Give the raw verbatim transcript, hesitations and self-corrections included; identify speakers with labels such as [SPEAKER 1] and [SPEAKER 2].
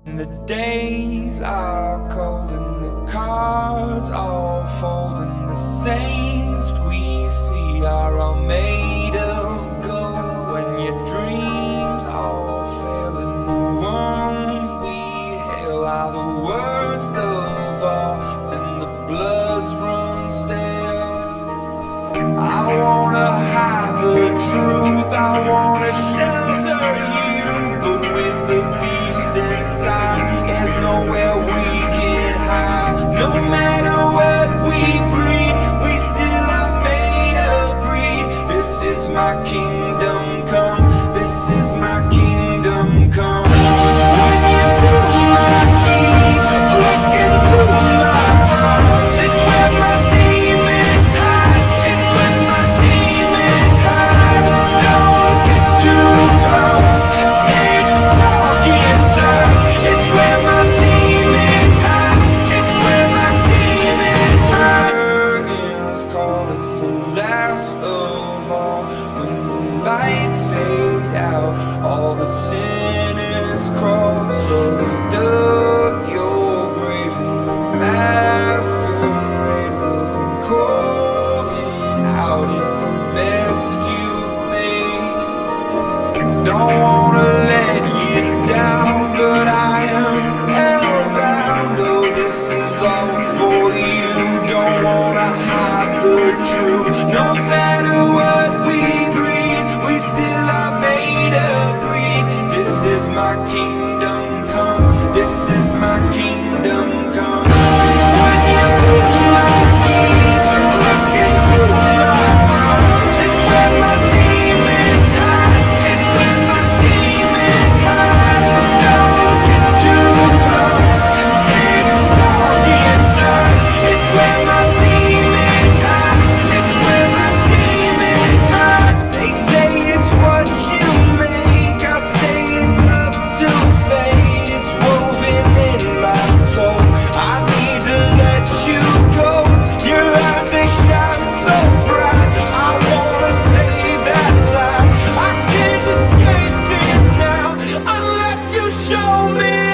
[SPEAKER 1] The days are cold and the cards all fold, and the saints we see are all made of gold. When your dreams all fail and the ones we hail are the worst of all, and the bloods run stale. I wanna hide the truth, I wanna shelter you, but with the beast inside, there's nowhere we can hide. No matter what we breed, we still are made of greed. This is my kingdom come, this is my kingdom come. When you feel my heat, look into my eyes. It's where my demons hide, it's where my demons hide. Don't get too close, it's dark inside. It's where my demons hide, it's where my demons hide. Curtains call, it's the last of all. When the lights fade out, all the sinners crawl. So they dug your grave in the masquerade, looking calling out at the mess you made. Don't wanna let you down, but I am hellbound. Oh, this is all for you. Don't wanna hide the truth. No matter what we breed, we still are made of greed. This is my kingdom come, this is my kingdom come. When you feel my heat, look into my eyes. It's where my demons hide, it's where my demons hide. Don't get too close, it's dark inside. It's where my demons hide, it's where my demons hide. They say it's what you make, I say it's up to fate. It's woven in my soul, I need to let you go. Your eyes, they shine so bright, I wanna save that light. I can't escape this now unless you show me.